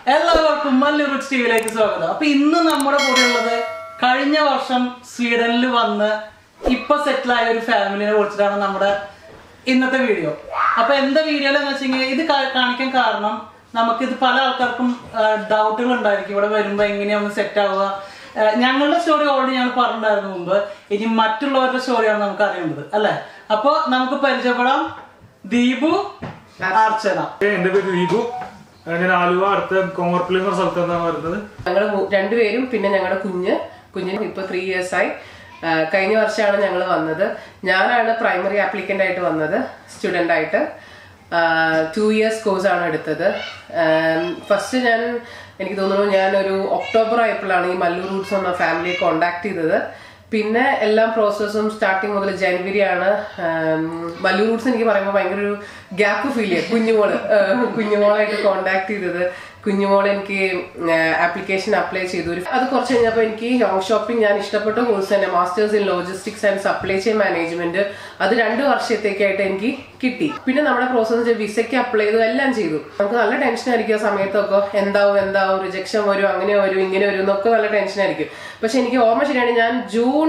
എല്ലാവർക്കും Mallu Routes TV ലേക്ക് സ്വാഗതം. അപ്പോൾ ഇന്ന് നമ്മുടെ കൂടെയുള്ളത് കഴിഞ്ഞ വർഷം സ്വീഡനിൽ വന്ന് ഇപ്പോൾ സെറ്റിൽ ആയ ഒരു ഫാമിലിയെ കുറിച്ചിട്ടാണ് നമ്മുടെ ഇന്നത്തെ വീഡിയോ. അപ്പോൾ എന്താ വീഡിയോയിലെന്ന് വെച്ചാൽ ഇത് കാണിക്കാൻ കാരണം നമുക്കിത് പല ആൾക്കാർക്കും ഡൗട്ടുകൾ ഉണ്ടായിരിക്കും ഇവിടെ വരുമ്പോൾ എങ്ങനെയാണ് സെറ്റ് ആവുക. ഞങ്ങളുടെ സ്റ്റോറി ഓൾറെഡി ഞങ്ങൾ പറഞ്ഞിട്ടുണ്ടായിരുന്നു മുമ്പ്. ഇനി മറ്റുള്ളവരുടെ സ്റ്റോറിയാണ് നമുക്ക് അറിയേണ്ടത് അല്ലേ? അപ്പോൾ നമുക്ക് പരിചയപ്പെടാം. ദീപു, അർച്ചന. എന്റെ പേര് ദീപു. ഞാൻ ആലുവ അടുത്ത കോമർപ്പള്ളി എന്ന സ്ഥലത്ത് നിന്നാണ് വരുന്നത്. ഞങ്ങൾ രണ്ടുപേരും പിന്നെ ഞങ്ങളുടെ കുഞ്ഞിന് ഇപ്പൊ 3 years ആയി. കഴിഞ്ഞ വർഷമാണ് ഞങ്ങൾ വന്നത്. ഞാനാണ് പ്രൈമറി ആപ്ലിക്കൻ്റ് ആയിട്ട് വന്നത്, സ്റ്റുഡൻ്റ് ആയിട്ട്. 2 years കോഴ്സാണ് എടുത്തത്. ഫസ്റ്റ് എനിക്ക് തോന്നുന്നു ഞാനൊരു ഒക്ടോബർ ആയപ്പോഴാണ് ഈ മല്ലു റൂട്ട്സ് എന്ന ഫാമിലിയെ കോണ്ടാക്ട് ചെയ്തത്. പിന്നെ എല്ലാം പ്രോസസ്സും സ്റ്റാർട്ടിങ് മുതൽ ജനുവരിയാണ്. മല്ലു റൂട്ട്സ് എനിക്ക് പറയുമ്പോൾ ഭയങ്കര ഒരു ഗ്യാപ്പ് ഫീൽ ചെയ്യും. കുഞ്ഞുമോളായിട്ട് കോണ്ടാക്ട് ചെയ്തത്. കുഞ്ഞുമോൾ എനിക്ക് ആപ്ലിക്കേഷൻ അപ്ലൈ ചെയ്തു. അത് കുറച്ച് കഴിഞ്ഞപ്പോൾ എനിക്ക് ലോങ് ഷോപ്പിംഗ് ഞാൻ ഇഷ്ടപ്പെട്ട കോഴ്സ് തന്നെ, masters in logistics and supply chain management. അത് 2 വർഷത്തേക്കായിട്ട് എനിക്ക് കിട്ടി. പിന്നെ നമ്മുടെ പ്രോസസ് വിസയ്ക്ക് അപ്ലൈ ചെയ്തു, എല്ലാം ചെയ്തു. നമുക്ക് നല്ല ടെൻഷൻ ആയിരിക്കും ആ സമയത്തൊക്കെ. എന്താവും റിജക്ഷൻ വരും, അങ്ങനെ വരും, ഇങ്ങനെ വരും എന്നൊക്കെ നല്ല ടെൻഷൻ ആയിരിക്കും. പക്ഷെ എനിക്ക് ഓർമ്മ ശരിയാണ്, ഞാൻ ജൂൺ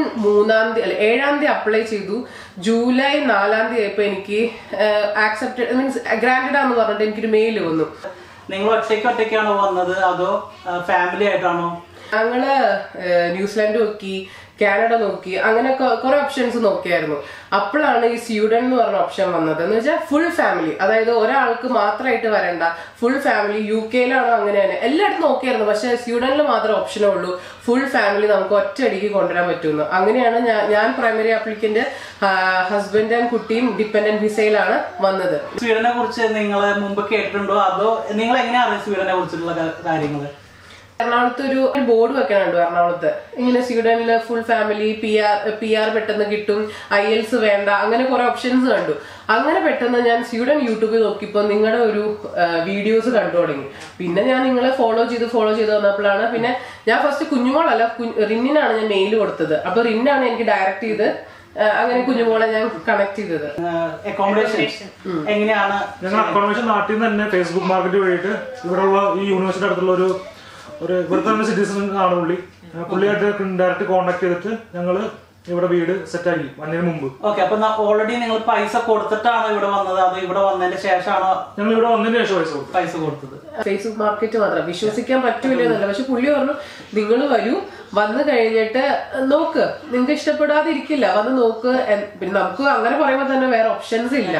7-ാം തീയതി അപ്ലൈ ചെയ്തു. ജൂലൈ 4-ാം തീയതി ആയപ്പോൾ എനിക്ക് ആക്സെപ്റ്റഡ് മീൻസ് ഗ്രാൻഡഡ് ആണെന്ന് പറഞ്ഞിട്ട് എനിക്കൊരു മെയിൽ വന്നു. നിങ്ങൾ ഒറ്റയ്ക്കാണോ വന്നത് അതോ ഫാമിലി ആയിട്ടാണോ? ഞങ്ങള് ന്യൂസിലാൻഡ് നോക്കി, കാനഡ നോക്കി, അങ്ങനെ കുറെ ഓപ്ഷൻസ് നോക്കിയായിരുന്നു. അപ്പോഴാണ് ഈ സ്വീഡൻ എന്ന് പറഞ്ഞ ഓപ്ഷൻ വന്നത്. എന്ന് വെച്ചാൽ ഫുൾ ഫാമിലി, അതായത് ഒരാൾക്ക് മാത്രമായിട്ട് വരണ്ട, ഫുൾ ഫാമിലി. UK-യിലാണോ അങ്ങനെ തന്നെ എല്ലായിടത്തും നോക്കിയായിരുന്നു. പക്ഷെ സ്വീഡനിൽ മാത്രമേ ഓപ്ഷനേ ഉള്ളൂ ഫുൾ ഫാമിലി നമുക്ക് ഒറ്റയടിക്ക് കൊണ്ടുവരാൻ പറ്റുമെന്ന്. അങ്ങനെയാണ് ഞാൻ പ്രൈമറി ആപ്ലിക്കന്റ്, ഹസ്ബൻഡ് ആൻഡ് കുട്ടിയും ഡിപ്പെൻഡന്റ് വിസയിലാണ് വന്നത്. സ്വീഡനെ കുറിച്ച് നിങ്ങൾ മുമ്പ് കേട്ടിട്ടുണ്ടോ അതോ നിങ്ങൾ എങ്ങനെയാ അറിയാം സ്വീഡനെ കുറിച്ചിട്ടുള്ള കാര്യങ്ങൾ? എറണാകുളത്ത് ഒരു ബോർഡ് വെക്കാനുണ്ട് എറണാകുളത്ത്. ഇങ്ങനെ സ്വീഡനില് ഫുൾ ഫാമിലി, PR പെട്ടെന്ന് കിട്ടും, IELTS വേണ്ട, അങ്ങനെ കുറെ ഓപ്ഷൻസ് കണ്ടു. അങ്ങനെ പെട്ടെന്ന് ഞാൻ സ്വീഡൻ യൂട്യൂബിൽ നോക്കിയപ്പോൾ നിങ്ങളുടെ ഒരു വീഡിയോസ് കണ്ടു തുടങ്ങി. പിന്നെ ഞാൻ നിങ്ങളെ ഫോളോ ചെയ്ത് വന്നപ്പോഴാണ് പിന്നെ ഞാൻ ഫസ്റ്റ് കുഞ്ഞുമോളല്ല റിന്നിനാണ് ഞാൻ മെയിൽ കൊടുത്തത്. അപ്പൊ റിന്നാണ് എനിക്ക് ഡയറക്റ്റ് ചെയ്ത് അങ്ങനെ കുഞ്ഞുമോളെ ഞാൻ കണക്ട് ചെയ്തത്. അക്കോമഡേഷൻ എങ്ങനെയാണ്? ഞങ്ങൾ അക്കോമഡേഷൻ നാട്ടിൽ നിന്ന് തന്നെ ഫേസ്ബുക്ക് മാർക്കറ്റ് വഴിയിട്ട് ഇവിടെയുള്ള ഈ യൂണിവേഴ്സിറ്റി അടുത്തുള്ള ഒരു ഇവിടുത്തെ തന്നെ സിറ്റിസൺ ആണ് പുള്ളിയായിട്ട് ഡയറക്റ്റ് കോണ്ടാക്ട് ചെയ്തിട്ട് ഞങ്ങള് ഇവിടെ വീട് സെറ്റ് ആക്കി വന്നതിന് മുമ്പ്. ഓക്കെ, അപ്പൊ ഓൾറെഡി നിങ്ങൾ പൈസ കൊടുത്തിട്ടാണോ ഇവിടെ വന്നത് അതോ ഇവിടെ വന്നതിന് ശേഷമാണോ? ഞങ്ങൾ ഇവിടെ വന്നതിന് ശേഷം പൈസ കൊടുത്തത്. ഫേസ്ബുക്ക് മാർക്കറ്റ് മാത്രം വിശ്വസിക്കാൻ പറ്റൂലെന്നല്ല. പക്ഷെ പുള്ളി പറഞ്ഞു നിങ്ങൾ വരൂ, വന്നു കഴിഞ്ഞിട്ട് നോക്ക്, നിങ്ങൾക്ക് ഇഷ്ടപ്പെടാതിരിക്കില്ല, വന്ന് നോക്ക്. പിന്നെ നമുക്ക് അങ്ങനെ പറയുമ്പോൾ തന്നെ വേറെ ഓപ്ഷൻസ് ഇല്ല.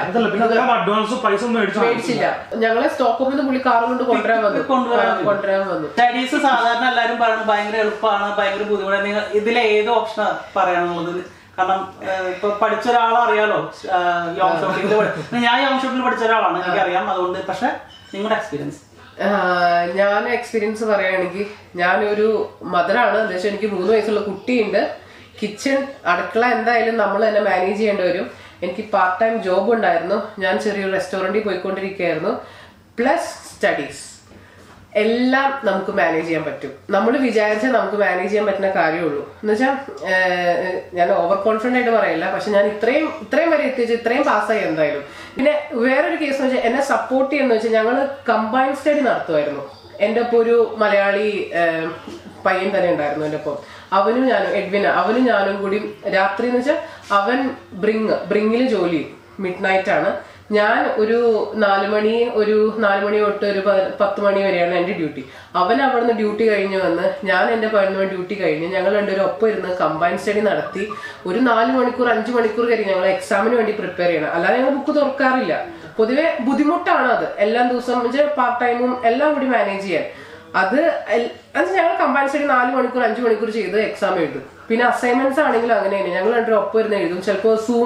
മേടിച്ചില്ല. ഞങ്ങളെ സ്റ്റോക്കോപ്പിൽ നിന്ന് പുള്ളി കാർ കൊണ്ട് കൊണ്ടുവരാൻ വന്നു. സ്റ്റഡീസ് സാധാരണ എല്ലാരും പറയുന്നത് ഭയങ്കര എളുപ്പമാണ്, ഭയങ്കര ബുദ്ധിമുട്ടാണ്. നിങ്ങൾ ഇതിലെ ഏത് ഓപ്ഷൻ പറയാനുള്ളത്? കാരണം ഇപ്പൊ പഠിച്ച ഒരാളെ അറിയാലോ, യോങ് ഷോപ്പിൽ ഞാൻ യോങ് ഷോപ്പിൽ പഠിച്ച ഒരാളാണ്, എനിക്കറിയാം. അതുകൊണ്ട് പക്ഷെ നിങ്ങളുടെ എക്സ്പീരിയൻസ്? ഞാൻ എക്സ്പീരിയൻസ് പറയുകയാണെങ്കിൽ ഞാനൊരു മദറാണ്. എന്താ വെച്ചാൽ എനിക്ക് 3 വയസ്സുള്ള കുട്ടിയുണ്ട്. കിച്ചൺ, അടുക്കള എന്തായാലും നമ്മൾ തന്നെ മാനേജ് ചെയ്യേണ്ടി വരും. എനിക്ക് പാർട്ട് ടൈം ജോബ് ഉണ്ടായിരുന്നു. ഞാൻ ചെറിയൊരു റെസ്റ്റോറൻറ്റിൽ പോയിക്കൊണ്ടിരിക്കുകയായിരുന്നു. പ്ലസ് സ്റ്റഡീസ്, എല്ലാം നമുക്ക് മാനേജ് ചെയ്യാൻ പറ്റും. നമ്മൾ വിചാരിച്ചാൽ നമുക്ക് മാനേജ് ചെയ്യാൻ പറ്റുന്ന കാര്യമുള്ളൂ. എന്ന് വെച്ചാൽ ഞാൻ ഓവർ കോൺഫിഡൻ്റ് ആയിട്ട് പറയില്ല, പക്ഷെ ഞാൻ ഇത്രയും വരെ എത്തിച്ച് ഇത്രയും പാസ്സായി എന്തായാലും. പിന്നെ വേറൊരു കേസ് എന്ന് വെച്ചാൽ എന്നെ സപ്പോർട്ട് ചെയ്യുന്ന വെച്ചാൽ ഞങ്ങൾ കമ്പൈൻഡ് സ്റ്റഡി നടത്തുമായിരുന്നു. എൻ്റെ ഒപ്പം ഒരു മലയാളി പയ്യൻ തന്നെ ഉണ്ടായിരുന്നു എൻ്റെ ഒപ്പം. അവനും ഞാനും, എഡ്വിന, അവനും ഞാനും കൂടി രാത്രി എന്ന് വെച്ചാൽ അവൻ ബ്രിങ്ങിൽ ജോലി മിഡ് നൈറ്റ് ആണ്. ഞാൻ ഒരു 4 മണി തൊട്ട് ഒരു 10 മണി വരെയാണ് എൻ്റെ ഡ്യൂട്ടി. അവൻ അവിടെ നിന്ന് ഡ്യൂട്ടി കഴിഞ്ഞ് വന്ന് ഞാൻ എൻ്റെ 11 ഡ്യൂട്ടി കഴിഞ്ഞ് ഞങ്ങൾ രണ്ടുപേരും ഒപ്പം ഇരുന്ന് കമ്പൈൻ സ്റ്റഡി നടത്തി. ഒരു 4 മണിക്കൂർ 5 മണിക്കൂർ കഴിഞ്ഞ് ഞങ്ങൾ എക്സാമിന് വേണ്ടി പ്രിപ്പയർ ചെയ്യണം. അല്ലാതെ ഞങ്ങൾ ബുക്ക് തുറക്കാറില്ല. പൊതുവെ ബുദ്ധിമുട്ടാണ് അത്. എല്ലാ ദിവസം പാർട്ട് ടൈമും എല്ലാം കൂടി മാനേജ് ചെയ്യാൻ. അത് ഞങ്ങൾ കമ്പൈൻ സ്റ്റഡി 4 മണിക്കൂർ 5 മണിക്കൂർ ചെയ്ത് എക്സാം എഴുതും. പിന്നെ അസൈൻമെന്റ്സ് ആണെങ്കിലും അങ്ങനെ തന്നെ ഞങ്ങൾ രണ്ടുപേരും ഒപ്പം ഇരുന്ന് എഴുതും. ചിലപ്പോൾ സൂം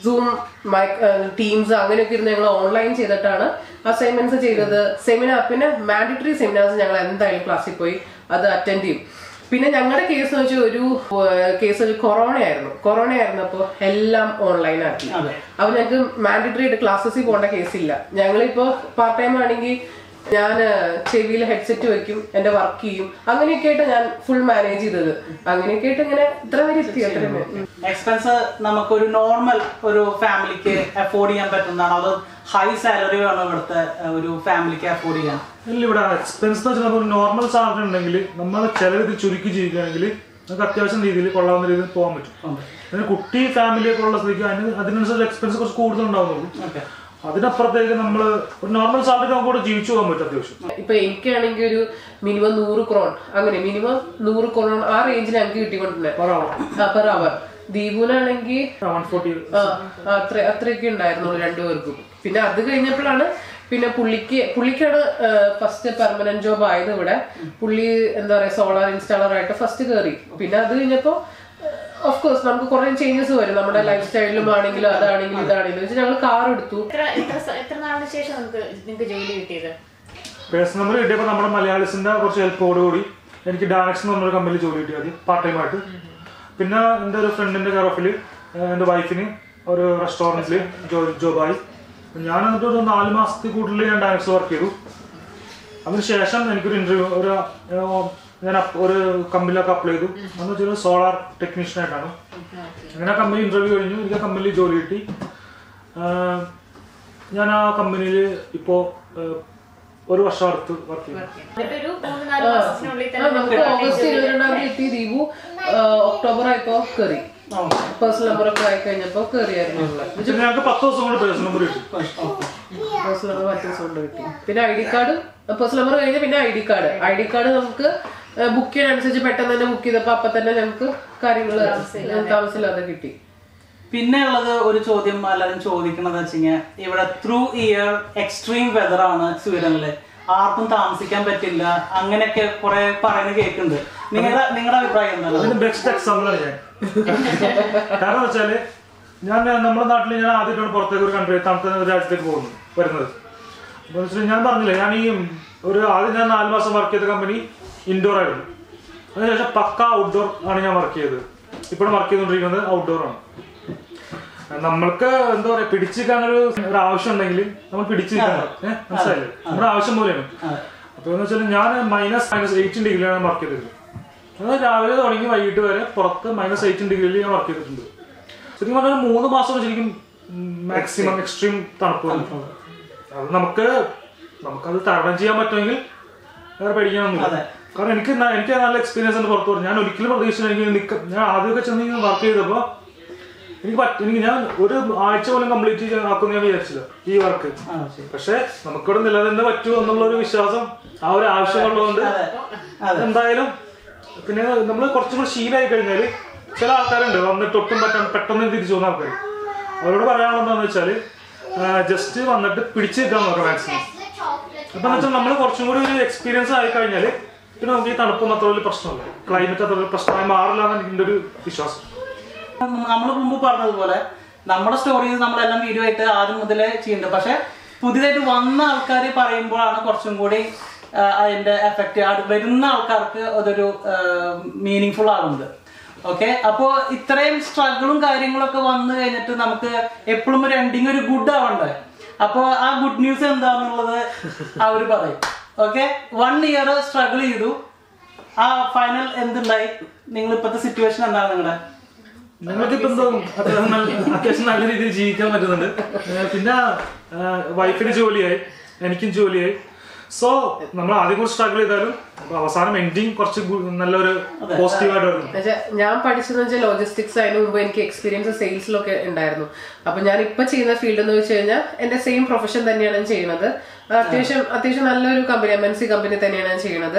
ടീംസ് അങ്ങനെയൊക്കെ ഇരുന്ന് ഞങ്ങൾ ഓൺലൈൻ ചെയ്തിട്ടാണ് അസൈൻമെന്റ്സ് ചെയ്തത്. സെമിനാർ, പിന്നെ മാൻഡേറ്ററി സെമിനാർസ് ഞങ്ങൾ എന്തായാലും ക്ലാസ്സിൽ പോയി അത് അറ്റൻഡ് ചെയ്യും. പിന്നെ ഞങ്ങളുടെ കേസ് എന്ന് വെച്ചാൽ ഒരു കേസ് കൊറോണ ആയിരുന്നപ്പോൾ എല്ലാം ഓൺലൈൻ ആക്കി. അപ്പൊ ഞങ്ങൾക്ക് മാൻഡേറ്ററി ആയിട്ട് ക്ലാസ്സസിൽ പോകേണ്ട കേസില്ല. ഞങ്ങളിപ്പോ പാർട്ട് ടൈം ആണെങ്കിൽ ഞാൻ ചെവിയിൽ ഹെഡ്സെറ്റ് വെക്കും, എന്റെ വർക്ക് ചെയ്യും. അങ്ങനെയൊക്കെ ആയിട്ട് ഞാൻ ഫുൾ മാനേജ് ചെയ്തത്. അങ്ങനെയൊക്കെ ആയിട്ട് ഇങ്ങനെ ഇത്ര വരെ എത്തി. എക്സ്പെൻസ് നമുക്കൊരു നോർമൽ ഒരു ഫാമിലിക്ക് അഫോർഡ് ചെയ്യാൻ പറ്റുന്നതാണോ അതോ ഹൈ സാലറി വേണോ ഇവിടുത്തെ ഒരു ഫാമിലിക്ക് അഫോർഡ് ചെയ്യാൻ? ഇല്ല, ഇവിടെ എക്സ്പെൻസ് എന്ന് വെച്ചാൽ നമുക്ക് നോർമൽ സാധനം ഉണ്ടെങ്കിൽ നമ്മൾ ചിലവ് ചുരുക്കി ജീവിക്കുകയാണെങ്കിൽ നമുക്ക് അത്യാവശ്യം രീതിയിൽ കൊള്ളാവുന്ന രീതിയിൽ പോകാൻ പറ്റും. അതിന് കുട്ടി ഫാമിലിയൊക്കെ ഉള്ള സ്ഥിതിക്ക് അതിനനുസരിച്ച് എക്സ്പെൻസ് കുറച്ച് കൂടുതൽ ഉണ്ടാവുന്നുള്ളൂ. അതിനപ്പുറത്തേക്ക് നമ്മൾ ഒരു നോർമൽ സാലറി നമുക്ക് കൂടെ ജീവിച്ചു പോകാൻ പറ്റും അത്യാവശ്യം. ഇപ്പൊ എനിക്കാണെങ്കിൽ ഒരു മിനിമം 100 ക്രോൺ, അങ്ങനെ മിനിമം 100 ക്രോൺ ആ റേഞ്ചിൽ ഞങ്ങൾക്ക് കിട്ടിക്കൊണ്ടിരുന്നത് പെർ അവർ. ദീപുനാണെങ്കിൽ 140 അത്രയൊക്കെ ഉണ്ടായിരുന്നുള്ളൂ രണ്ടുപേർക്കും. പിന്നെ അത് കഴിഞ്ഞപ്പോഴാണ് പിന്നെ പുള്ളിക്കാണ് ഫസ്റ്റ് പെർമനന്റ് ജോബ് ആയത് ഇവിടെ. പുള്ളി എന്താ പറയാ സോളാർ ഇൻസ്റ്റാളർ ആയിട്ട് ഫസ്റ്റ് കയറി. പിന്നെ അത് കഴിഞ്ഞപ്പോ ഓഫ് കോഴ്സ് നമുക്ക് കുറെ ചേഞ്ചസ് വരും നമ്മുടെ ലൈഫ് സ്റ്റൈലിലും ആണെങ്കിലും അതാണെങ്കിലും ഇതാണെങ്കിലും. ഞങ്ങൾ കാർ എടുത്തു. എത്ര നാളിന് ശേഷം നിങ്ങൾക്ക് ജോലി കിട്ടിയത്? പേഴ്സണൽ നമ്പർ കിട്ടിയപ്പോൾ നമ്മുടെ മലയാളീസിന്റെ കുറച്ച് ഹെൽപ്പോടുകൂടി എനിക്ക് ഡയറക്ഷൻ എന്ന് പറഞ്ഞൊരു കമ്പനിയിൽ ജോലി കിട്ടിയത് പാർട്ട് ടൈം ആയിട്ട്. പിന്നെ എൻ്റെ ഒരു ഫ്രണ്ടിന്റെ കെയർ ഓഫിൽ എൻ്റെ വൈഫിന് ഒരു റെസ്റ്റോറൻറ്റിൽ ജോബായി. ഞാൻ എന്നിട്ട് ഒരു 4 മാസത്തിൽ കൂടുതൽ ഞാൻ ഡയറക്ഷൻ വർക്ക് ചെയ്തു. അതിനുശേഷം എനിക്കൊരു ഇന്റർവ്യൂ ഞാൻ ഒരു കമ്പനിയിലൊക്കെ അപ്ലൈ ചെയ്തു. എന്ന് വെച്ചാൽ സോളാർ ടെക്നീഷ്യൻ ആയിട്ടാണ്. അങ്ങനെ കമ്പനി ഇന്റർവ്യൂ കഴിഞ്ഞു, എനിക്ക് ആ കമ്പനിയിൽ ജോലി കിട്ടി. ഞാൻ ആ കമ്പനിയിൽ ഇപ്പോൾ 1 വർഷം അടുത്ത് വർക്ക് ചെയ്തു. നമുക്ക് ഓഗസ്റ്റ് 22 എത്തി. ദീപു ഒക്ടോബർ ആയപ്പോ കയറി. പേഴ്സണൽ നമ്പർ ഒക്കെ ആയി കഴിഞ്ഞപ്പോ കയറിയായിരുന്നു. ഞങ്ങൾക്ക് 10 ദിവസം കൊണ്ട് പേഴ്സണൽ നമ്പർ കിട്ടി. പേഴ്സണൽ നമ്പർ 10 ദിവസം കൊണ്ട് കിട്ടി. പിന്നെ ID കാർഡ്, പേഴ്സണൽ നമ്പർ കഴിഞ്ഞ പിന്നെ ID കാർഡ് നമുക്ക് ബുക്ക് ചെയ്യാനനുസരിച്ച് പെട്ടെന്ന് തന്നെ ബുക്ക് ചെയ്തപ്പോ അപ്പൊ തന്നെ ഞങ്ങൾക്ക് കാര്യങ്ങൾ താമസമില്ലാതെ കിട്ടി. പിന്നെ ഉള്ളത് ഒരു ചോദ്യം എല്ലാവരും ചോദിക്കണത് വെച്ചാൽ ഇവിടെ ത്രൂ ഇയർ എക്സ്ട്രീം വെതർ ആണ് സ്വീഡനില്, ആർക്കും താമസിക്കാൻ പറ്റില്ല, അങ്ങനെയൊക്കെ കുറെ പറയുന്നത് കേൾക്കുന്നുണ്ട്. നിങ്ങളുടെ അഭിപ്രായം എന്താണ്? ബെസ്റ്റ് എക്സാമ്പിളാണ് ഞാൻ. കാരണം വെച്ചാല് നമ്മുടെ നാട്ടിൽ ഞാൻ ആദ്യമായിട്ടാണ് പുറത്തേക്ക് ഒരു കൺട്രി തണുത്ത രാജ്യത്തേക്ക് വരുന്നത്. ഞാൻ പറഞ്ഞില്ലേ, ഞാൻ ആദ്യം ഞാൻ 4 മാസം വർക്ക് ചെയ്ത കമ്പനി ഇൻഡോർ ആയിരുന്നു. അതിനുശേഷം പക്ക ഔട്ട്ഡോർ ആണ് ഞാൻ വർക്ക് ചെയ്തത്. ഇപ്പോഴും വർക്ക് ചെയ്തുകൊണ്ടിരിക്കുന്നത് ഔട്ട്ഡോർ ആണ്. നമ്മൾക്ക് എന്താ പറയാ, പിടിച്ചിരിക്കാനൊരു ആവശ്യം ഉണ്ടെങ്കിൽ നമ്മൾ പിടിച്ചിരിക്കണം. മനസ്സിലായില്ലേ? നമ്മുടെ ആവശ്യം പോലെയാണ്. അപ്പൊ എന്ന് വെച്ചാൽ ഞാൻ -18 ഡിഗ്രിയിലാണ് വർക്ക് ചെയ്തത്. അതായത് രാവിലെ തുടങ്ങി വൈകിട്ട് വരെ പുറത്ത് -18 ഡിഗ്രിയിൽ ഞാൻ വർക്ക് ചെയ്തിട്ടുണ്ട്. ശരിക്കും പറഞ്ഞാൽ 3 മാസം ശരിക്കും മാക്സിമം എക്സ്ട്രീം തണുപ്പ്. അത് നമുക്കത് തരണം ചെയ്യാൻ പറ്റുമെങ്കിൽ വേറെ പേടിക്കാനൊന്നുമില്ല. കാരണം എനിക്ക് നല്ല എക്സ്പീരിയൻസ് ഉണ്ട് പുറത്ത് പറഞ്ഞു. ഞാൻ ഒരിക്കലും പ്രതീക്ഷിച്ചു. ഞാൻ ആദ്യമൊക്കെ ചെന്ന് വർക്ക് ചെയ്തപ്പോ ഞാൻ ഒരു ആഴ്ച പോലും കംപ്ലീറ്റ് ആക്കുമെന്ന് ഞാൻ വിചാരിച്ചില്ല ഈ വർക്ക്. പക്ഷെ നമുക്കിവിടെ നിലനിന്ന് പറ്റുമോ എന്നുള്ള ഒരു വിശ്വാസം, ആ ഒരു ആവശ്യമുള്ളതുകൊണ്ട് എന്തായാലും. പിന്നെ നമ്മൾ കുറച്ചും കൂടി ശീലമായി കഴിഞ്ഞാല് ചില ആൾക്കാരുണ്ട് വന്നിട്ട് ഒട്ടും പെട്ടെന്ന് തിരിച്ചു പോകുന്ന ആൾക്കാർ. അവരോട് പറയാനുള്ളത് എന്താണെന്ന് വെച്ചാല് ജസ്റ്റ് വന്നിട്ട് പിടിച്ചു നിൽക്കാൻ നോക്കാം മാക്സിമം. അപ്പൊ എന്ന് വെച്ചാൽ നമ്മൾ കുറച്ചും കൂടി ഒരു എക്സ്പീരിയൻസ് ആയി കഴിഞ്ഞാല് പിന്നെ നമുക്ക് ഈ തണുപ്പൊന്നും അത്ര വലിയ പ്രശ്നമല്ല, ക്ലൈമറ്റ് അത്ര വലിയ പ്രശ്നമായി മാറില്ല എന്നാണ് എൻ്റെ ഒരു വിശ്വാസം. നമ്മൾ മുമ്പ് പറഞ്ഞതുപോലെ നമ്മുടെ സ്റ്റോറീസ് നമ്മളെല്ലാം വീഡിയോ ആയിട്ട് ആദ്യം മുതലേ ചെയ്യുന്നുണ്ട്. പക്ഷെ പുതിയതായിട്ട് വന്ന ആൾക്കാർ പറയുമ്പോഴാണ് കുറച്ചും കൂടി അതിന്റെ എഫക്റ്റ് വരുന്ന ആൾക്കാർക്ക് അതൊരു മീനിങ് ഫുൾ ആകുന്നത്. ഓക്കെ, അപ്പോ ഇത്രയും സ്ട്രഗിളും കാര്യങ്ങളൊക്കെ വന്നു കഴിഞ്ഞിട്ട് നമുക്ക് എപ്പോഴും ഒരു എൻഡിങ് ഒരു ഗുഡ് ആവണ്ടേ. അപ്പൊ ആ ഗുഡ് ന്യൂസ് എന്താന്നുള്ളത് അവര് പറയും. ഓക്കെ, 1 ഇയർ സ്ട്രഗിൾ ചെയ്തു, ആ ഫൈനൽ എന്തുണ്ടായി? നിങ്ങൾ ഇപ്പോഴത്തെ സിറ്റുവേഷൻ എന്താണ് നിങ്ങളുടെ? ഞങ്ങൾക്കിപ്പോ എന്തോ അത്യാവശ്യം നല്ല രീതിയിൽ ജീവിക്കാൻ പറ്റുന്നുണ്ട്. പിന്നെ വൈഫിന് ജോലിയായി, എനിക്കും ജോലിയായി. സോ നമ്മൾ ആദ്യം കുറച്ച് സ്ട്രഗിൾ ചെയ്താലും അവസാനം എൻഡിങ് കുറച്ച് നല്ലൊരു പോസിറ്റീവായിട്ട് വരുന്നു. ഞാൻ പഠിച്ചതെന്ന് വെച്ചാൽ ലോജിസ്റ്റിക്സ്. അതിന് മുമ്പ് എനിക്ക് എക്സ്പീരിയൻസ് സെയിൽസിലൊക്കെ ഉണ്ടായിരുന്നു. അപ്പൊ ഞാൻ ഇപ്പൊ ചെയ്യുന്ന ഫീൽഡ് എന്ന് വെച്ച് കഴിഞ്ഞാൽ എന്റെ സെയിം പ്രൊഫഷൻ തന്നെയാണ് ഞാൻ ചെയ്യുന്നത്. അത്യാവശ്യം നല്ലൊരു കമ്പനി, MNC കമ്പനി തന്നെയാണ് ഞാൻ ചെയ്യുന്നത്.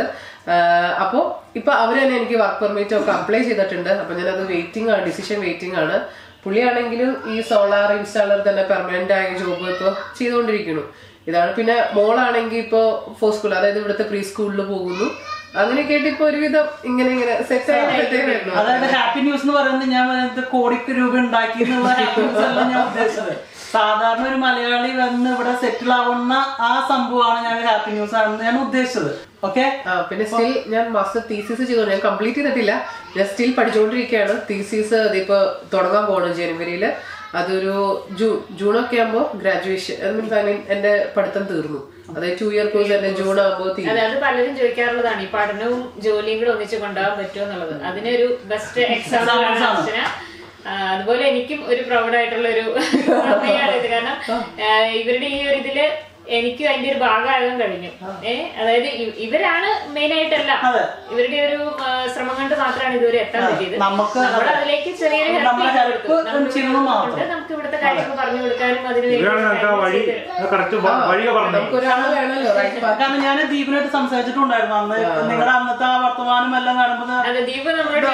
അപ്പോ ഇപ്പൊ അവര് തന്നെ എനിക്ക് വർക്ക് പെർമിറ്റ് ഒക്കെ അപ്ലൈ ചെയ്തിട്ടുണ്ട്. അപ്പൊ ഞാനത് ഡിസിഷൻ വെയിറ്റിംഗ് ആണ്. പുള്ളിയാണെങ്കിലും ഈ സോളാർ ഇൻസ്റ്റാളർ തന്നെ പെർമനന്റ് ആയ ജോബ് ഇപ്പൊ ചെയ്തുകൊണ്ടിരിക്കുന്നു. ഇതാണ്. പിന്നെ മോളാണെങ്കിൽ ഇപ്പൊ സ്കൂൾ, അതായത് ഇവിടുത്തെ പ്രീ സ്കൂളിൽ പോകുന്നു. അങ്ങനെയൊക്കെ ആയിട്ട് ഇപ്പൊ ഒരുവിധം ഇങ്ങനെ സെറ്റ് ആയിട്ട്. അതായത് ഹാപ്പി ന്യൂസ് എന്ന് പറയുന്നത് ഞാൻ കോടിക്ക് രൂപ ഉണ്ടാക്കി എന്നുള്ള ഹാപ്പി ന്യൂസ് അല്ല ഞാൻ ഉദ്ദേശിച്ചത്. സാധാരണ ഒരു മലയാളി വന്ന് ഇവിടെ സെറ്റിൽ ആവുന്ന ആ സംഭവമാണ് ഞാൻ ഹാപ്പി ന്യൂസ് ആണെന്ന് ഞാൻ ഉദ്ദേശിച്ചത്. ഓക്കെ, പിന്നെ സ്റ്റിൽ ഞാൻ മാസ്റ്റർ തീസിസ് ചെയ്തോണ്ട് ഞാൻ കംപ്ലീറ്റ് ചെയ്തിട്ടില്ല. ഞാൻ സ്റ്റിൽ പഠിച്ചുകൊണ്ടിരിക്കുകയാണ്. തീസിസ് ഇതിപ്പോ തുടങ്ങാൻ പോകണം ജനുവരിയിൽ. അതൊരു ജൂണൊക്കെ ആകുമ്പോ ഗ്രാജുവേഷൻ എന്റെ പഠിത്തം തീർന്നു. അതായത് 2 ഇയർ കോഴ്സ് എന്റെ ജൂൺ ആകുമ്പോ തീർന്നു. അത് പലരും ചോദിക്കാറുള്ളതാണ്, ഈ പഠനവും ജോലിയും കൂടെ ഒന്നിച്ച് കൊണ്ടുപോകാൻ പറ്റുമോ എന്നുള്ളത്. അതിനൊരു ബെസ്റ്റ് എക്സാമ്പിൾ. അതുപോലെ എനിക്കും ഒരു പ്രൗഡ് ആയിട്ടുള്ള ഒരു സമയമാണ് ഇത്. കാരണം ഇവരുടെ ഈ ഒരു ഇതില് എനിക്കും അതിന്റെ ഒരു ഭാഗമാകാൻ കഴിഞ്ഞു. അതായത് ഇവരാണ് മെയിൻ ആയിട്ടല്ല, ഇവരുടെ ഒരു ശ്രമം കൊണ്ട് മാത്രമാണ് ഇതുവരെ എത്താൻ പറ്റിയത്. നമ്മൾ അതിലേക്ക് ചെറിയൊരു ഹെൽപ്പ് നമുക്ക് ഇവിടുത്തെ കാര്യങ്ങൾ പറഞ്ഞു കൊടുക്കാനും കാരണം ഞാൻ ദീപിനായിട്ട് സംസാരിച്ചിട്ടുണ്ടായിരുന്നു അന്ന്. നിങ്ങളുടെ അന്നത്തെ ആ വർത്തമാനം എല്ലാം കാണുമ്പോൾ ദീപ് നമ്മളോട്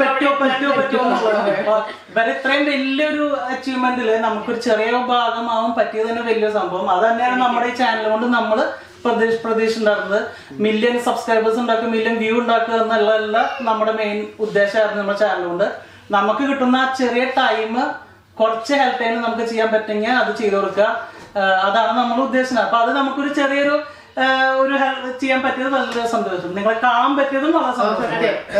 ഇവരെ ഇത്രയും വലിയൊരു അച്ചീവ്മെന്റില് നമുക്കൊരു ചെറിയ ഭാഗമാവാൻ പറ്റിയത് തന്നെ വലിയ സംഭവം. അത് തന്നെയാണ് നമ്മുടെ ഈ ചാനൽ കൊണ്ട് നമ്മൾ പ്രതീക്ഷ ഉണ്ടാക്കുന്നത്. മില്യൺ സബ്സ്ക്രൈബേഴ്സ് ഉണ്ടാക്കുക, മില്യൺ വ്യൂ ഉണ്ടാക്കുക എന്നുള്ള നമ്മുടെ മെയിൻ ഉദ്ദേശമായിരുന്നു നമ്മുടെ ചാനൽ കൊണ്ട്. നമുക്ക് കിട്ടുന്ന ആ ചെറിയ ടൈം കുറച്ച് ഹെൽപ്പ് ചെയ്യാൻ നമുക്ക് ചെയ്യാൻ പറ്റുമെങ്കിൽ അത് ചെയ്തു കൊടുക്കുക. അതാണ് നമ്മൾ ഉദ്ദേശിച്ചത്. അപ്പൊ അത് നമുക്കൊരു ചെറിയൊരു ഒരു ചെയ്യാൻ പറ്റിയത് വളരെ സന്തോഷം. നിങ്ങളെ കാണാൻ പറ്റിയതും വളരെ സന്തോഷം.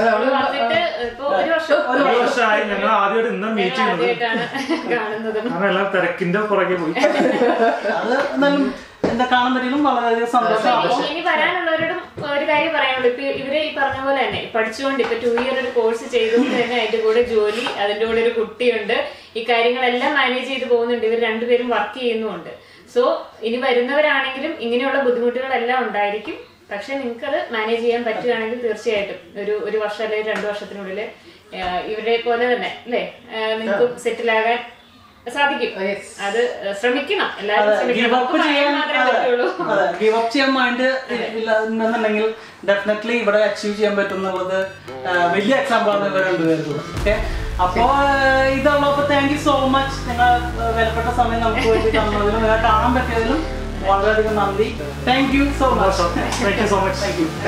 ഒരു വർഷമായി ഞങ്ങൾ ആദ്യമായിട്ട് ഇന്ന് മീറ്റ് ചെയ്യുന്നത്. തിരക്കിന്റെ പുറകെ പോയി. അത് എന്നാലും എന്താ കാണാൻ പറ്റിയതും വളരെയധികം സന്തോഷം. ഇനി വരാനുള്ളവരോടും ഒരു കാര്യം പറയാനുള്ളൂ. ഇപ്പൊ ഇവരെ ഈ പറഞ്ഞ പോലെ തന്നെ പഠിച്ചുകൊണ്ട് ഇപ്പൊ 2 ഇയർ ഒരു കോഴ്സ് ചെയ്തുകൊണ്ട് തന്നെ അതിന്റെ കൂടെ ജോലി, അതിന്റെ കൂടെ ഒരു കുട്ടിയുണ്ട്, ഈ കാര്യങ്ങളെല്ലാം മാനേജ് ചെയ്ത് പോകുന്നുണ്ട്. ഇവർ രണ്ടുപേരും വർക്ക് ചെയ്യുന്നുണ്ട്. സോ ഇനി വരുന്നവരാണെങ്കിലും ഇങ്ങനെയുള്ള ബുദ്ധിമുട്ടുകളെല്ലാം ഉണ്ടായിരിക്കും. പക്ഷെ നിങ്ങൾക്ക് അത് മാനേജ് ചെയ്യാൻ പറ്റുകയാണെങ്കിൽ തീർച്ചയായിട്ടും ഒരു വർഷം അല്ലെങ്കിൽ 2 വർഷത്തിനുള്ളിൽ ഇവരെ പോലെ തന്നെ അല്ലേ നിങ്ങൾക്ക് സെറ്റിൽ ആകാൻ സാധിക്കും. അത് ശ്രമിക്കണം, എല്ലാവരും ഗിവ് അപ്പ് ചെയ്യാൻ മൈൻഡ് ഇല്ലെന്നുണ്ടെങ്കിൽ ഡെഫിനറ്റ്ലി ഇവിടെ അച്ചീവ് ചെയ്യാൻ പറ്റും എന്നുള്ളത് വലിയ എക്സാമ്പിൾ ആണ് ഇവർ രണ്ടുപേർക്കും. ഓക്കെ, അപ്പോ ഇതുള്ളപ്പോ താങ്ക് യു സോ മച്ച്. നിങ്ങൾ വിലപ്പെട്ട സമയം നമുക്ക് വേണ്ടി തന്നതിലും നിങ്ങളെ കാണാൻ പറ്റിയതിലും വളരെയധികം നന്ദി. Thank you so much. Thank you so much.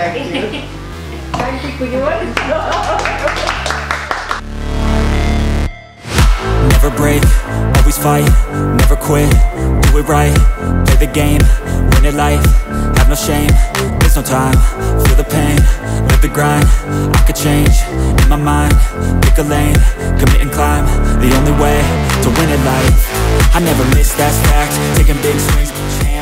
Never break, always fight, never quit, do it right, play the game, win it life, have no shame, there's no time, feel the pain, live the grind, I could change, in my mind, pick a lane, commit and climb, the only way to win it life, I never miss, that's fact, taking big swings,